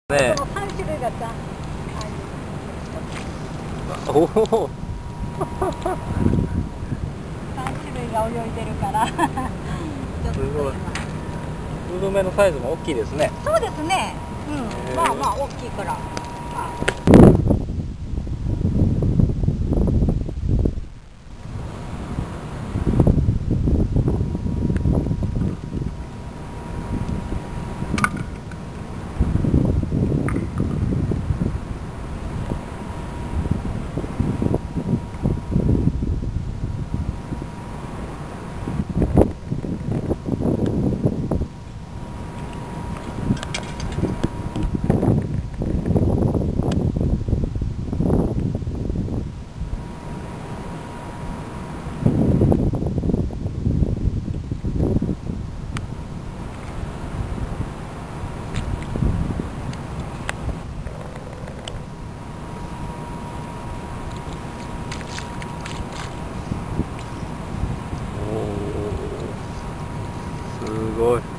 ね。 この3種類がさ、 おお。 3種類が泳いでるからちょっとすごい。 今ウルメのサイズも大きいですね。 そうですね、うん、まあまあ大きいから、まあすごい。